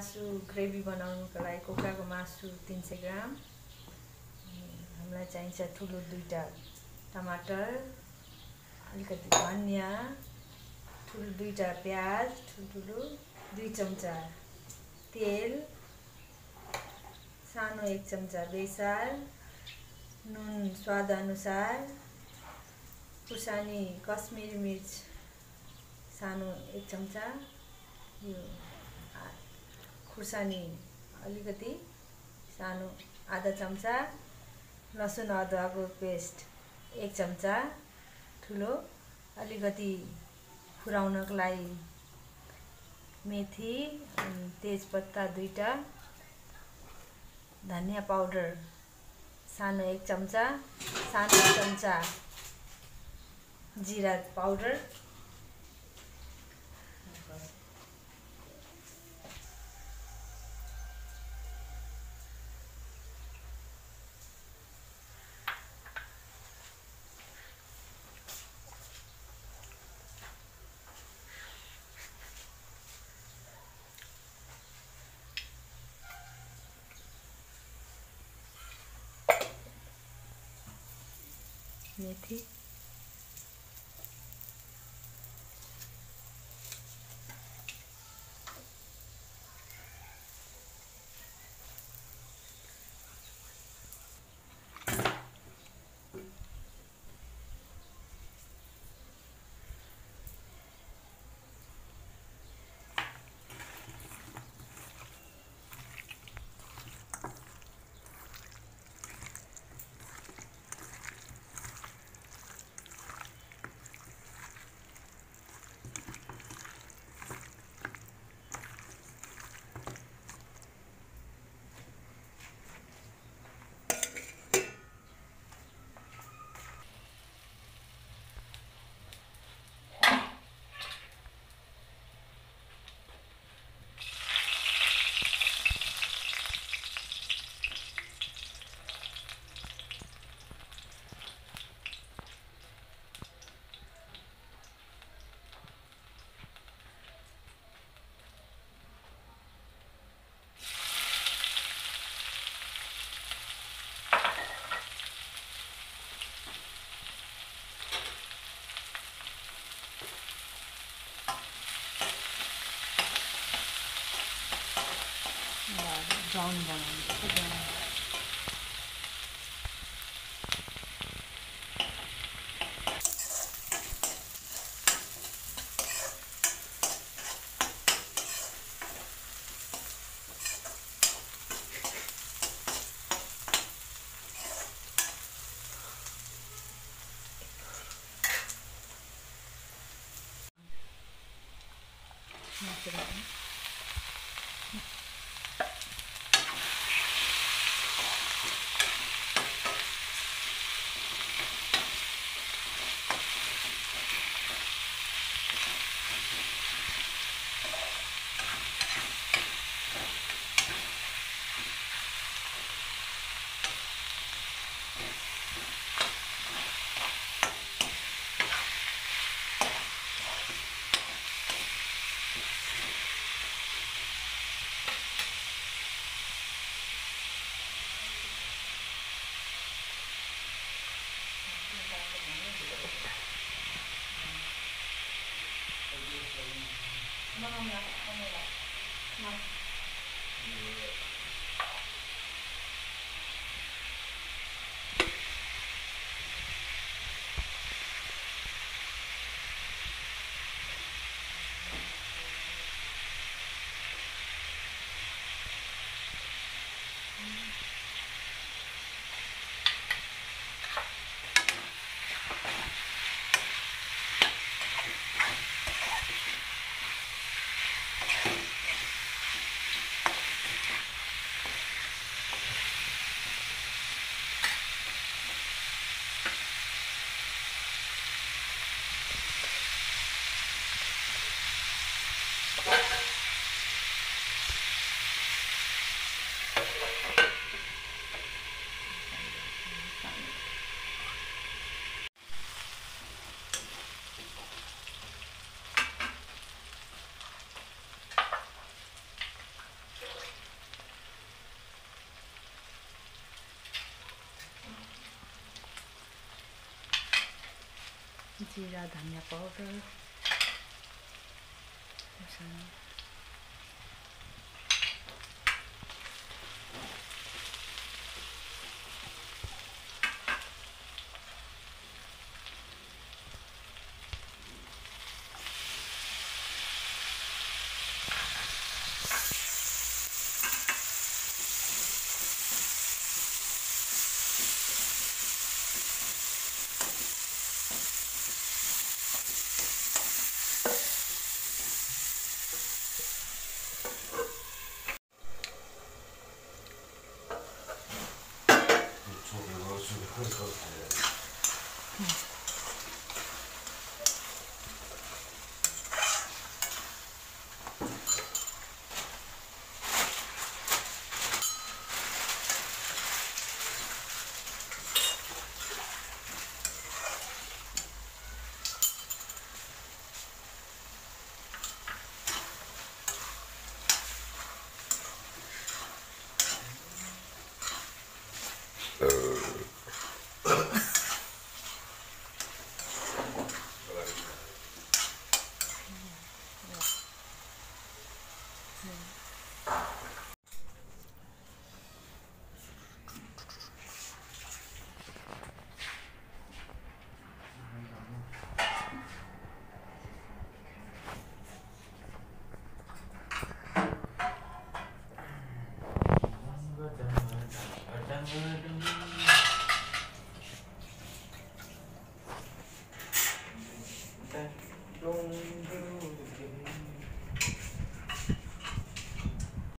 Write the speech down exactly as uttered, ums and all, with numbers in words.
मासु ग्रेभी बनाउनुको लागि कुखुराको मासु तीन सय ग्राम, हामीलाई चाहिन्छ ठुलो दुईटा टमाटर, अलिकति धनिया, ठुलो दुईटा प्याज ठुल्ठुलो, दुई चम्चा तेल, सानो एक चम्चा बेसार, नुन स्वाद अनुसार, खुर्सानी कश्मीरी मिर्च सानो एक चम्चा, यो खुर्सानी अलिकति सानो आधा चम्चा, लसुन अदुवाको पेस्ट एक चम्चा ठुलो, अलिकति फुराउनको लागि मेथी अनि तेजपत्ता दुईटा, धनिया पाउडर सानो एक चम्चा, सानो चम्चा जीरा पाउडर, मेथी, ब्राउन बनाउनु जिरा धनिया पाउडर 네.